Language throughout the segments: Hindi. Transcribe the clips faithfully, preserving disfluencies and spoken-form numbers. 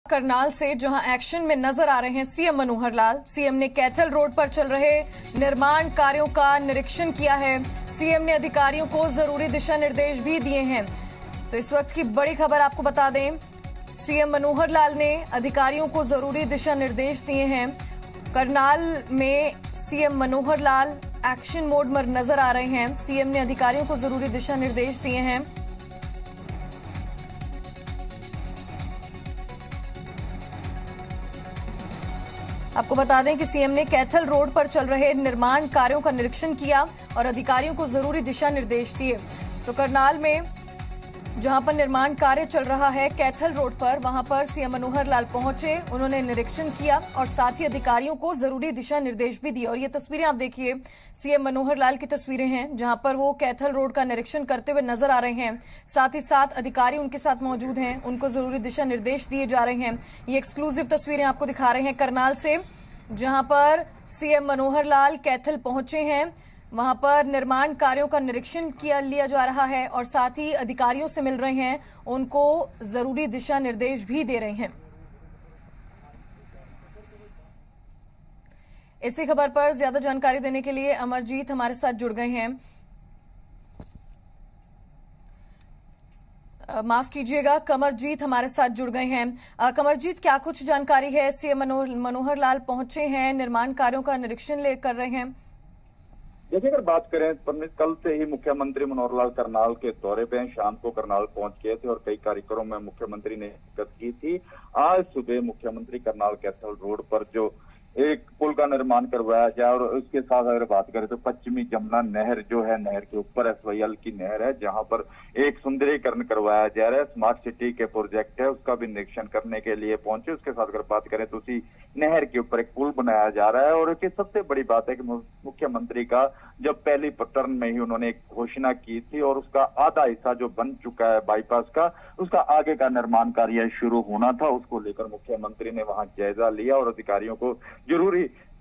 करनाल से जहां एक्शन में नजर आ रहे हैं सीएम मनोहर लाल। सीएम ने कैथल रोड पर चल रहे निर्माण कार्यों का निरीक्षण किया है। सीएम ने अधिकारियों को जरूरी दिशा निर्देश भी दिए हैं। तो इस वक्त की बड़ी खबर आपको बता दें, सीएम मनोहर लाल ने अधिकारियों को जरूरी दिशा निर्देश दिए हैं। करनाल में CM Manohar Lal action mode में नजर आ रहे हैं। सीएम ने अधिकारियों को जरूरी दिशा निर्देश दिए हैं। आपको बता दें कि सीएम ने कैथल रोड पर चल रहे निर्माण कार्यों का निरीक्षण किया और अधिकारियों को जरूरी दिशा निर्देश दिए। तो करनाल में जहां पर निर्माण कार्य चल रहा है कैथल रोड पर, वहां पर सीएम मनोहर लाल पहुंचे, उन्होंने निरीक्षण किया और साथ ही अधिकारियों को जरूरी दिशा निर्देश भी दिए। और ये तस्वीरें आप देखिए, सीएम मनोहर लाल की तस्वीरें हैं जहां पर वो कैथल रोड का निरीक्षण करते हुए नजर आ रहे हैं। साथ ही साथ अधिकारी उनके साथ मौजूद हैं, उनको जरूरी दिशा निर्देश दिए जा रहे हैं। ये एक्सक्लूसिव तस्वीरें आपको दिखा रहे हैं करनाल से, जहां पर सीएम मनोहर लाल कैथल पहुंचे हैं। वहां पर निर्माण कार्यों का निरीक्षण किया लिया जा रहा है और साथ ही अधिकारियों से मिल रहे हैं, उनको जरूरी दिशा निर्देश भी दे रहे हैं। इसी खबर पर ज्यादा जानकारी देने के लिए अमरजीत हमारे साथ जुड़ गए हैं। माफ कीजिएगा, कमरजीत हमारे साथ जुड़ गए हैं। कमरजीत, क्या कुछ जानकारी है? सीएम मनोहर लाल पहुंचे हैं, निर्माण कार्यों का निरीक्षण ले कर रहे हैं। देखिए, अगर बात करें तो कल से ही मुख्यमंत्री मनोहर लाल करनाल के दौरे पे हैं। शाम को करनाल पहुंच गए थे और कई कार्यक्रमों में मुख्यमंत्री ने शिरकत की थी। आज सुबह मुख्यमंत्री करनाल कैथल रोड पर जो एक पुल का निर्माण करवाया जाए और उसके साथ अगर बात करें तो पश्चिमी जमुना नहर जो है, नहर के ऊपर एसवाईएल की नहर है, जहां पर एक सुंदरीकरण करवाया जा रहा है। स्मार्ट सिटी के प्रोजेक्ट है, उसका भी निरीक्षण करने के लिए पहुंचे। उसके साथ अगर बात करें तो उसी नहर के ऊपर एक पुल बनाया जा रहा है। और इसकी सबसे बड़ी बात है कि मुख्यमंत्री का जब पहली टर्न में ही उन्होंने एक घोषणा की थी और उसका आधा हिस्सा जो बन चुका है बाईपास का, उसका आगे का निर्माण कार्य शुरू होना था। उसको लेकर मुख्यमंत्री ने वहां जायजा लिया और अधिकारियों को जरूरी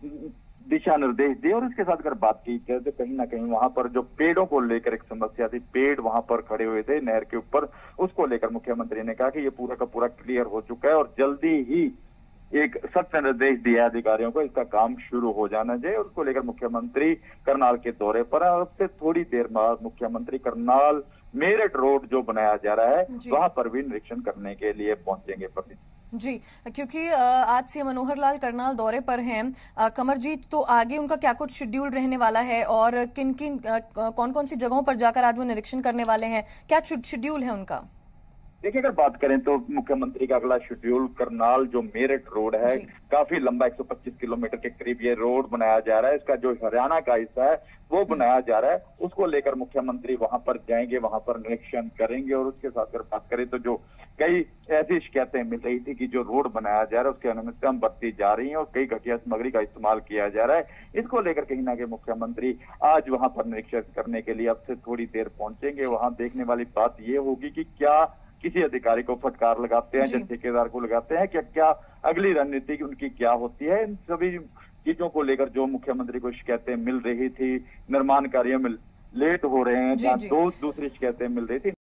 दिशा निर्देश दिए। और इसके साथ अगर बात की जाए तो कहीं ना कहीं वहां पर जो पेड़ों को लेकर एक समस्या थी, पेड़ वहां पर खड़े हुए थे नहर के ऊपर, उसको लेकर मुख्यमंत्री ने कहा कि ये पूरा का पूरा क्लियर हो चुका है और जल्दी ही एक सख्त निर्देश दिया अधिकारियों को, इसका काम शुरू हो जाना चाहिए। उसको लेकर मुख्यमंत्री करनाल के दौरे पर है और उससे थोड़ी देर बाद मुख्यमंत्री करनाल मेरठ रोड जो बनाया जा रहा है वहां पर भी निरीक्षण करने के लिए पहुंचेंगे। जी, क्योंकि आज सीएम मनोहर लाल करनाल दौरे पर हैं, कमरजीत, तो आगे उनका क्या कुछ शेड्यूल रहने वाला है और किन किन कौन कौन सी जगहों पर जाकर आज वो निरीक्षण करने वाले हैं? क्या शेड्यूल है उनका? देखिए, अगर बात करें तो मुख्यमंत्री का अगला शेड्यूल करनाल जो मेरठ रोड है, काफी लंबा एक सौ पच्चीस किलोमीटर के करीब ये रोड बनाया जा रहा है। इसका जो हरियाणा का हिस्सा है वो बनाया जा रहा है। उसको लेकर मुख्यमंत्री वहां पर जाएंगे, वहां पर निरीक्षण करेंगे। और उसके साथ अगर बात करें तो जो कई ऐसी शिकायतें मिल रही थी कि जो रोड बनाया जा रहा है उसकी अनुमतियां बढ़ती जा रही है और कई घटिया सामग्री का इस्तेमाल किया जा रहा है, इसको लेकर कहीं ना कहीं मुख्यमंत्री आज वहां पर निरीक्षण करने के लिए अब से थोड़ी देर पहुंचेंगे। वहां देखने वाली बात ये होगी कि क्या किसी अधिकारी को फटकार लगाते हैं, जन ठेकेदार को लगाते हैं, क्या क्या अगली रणनीति उनकी क्या होती है। इन सभी चीजों को लेकर जो मुख्यमंत्री को शिकायतें मिल रही थी, निर्माण कार्यों में लेट हो रहे हैं, जहां दो दूसरी शिकायतें मिल रही थी।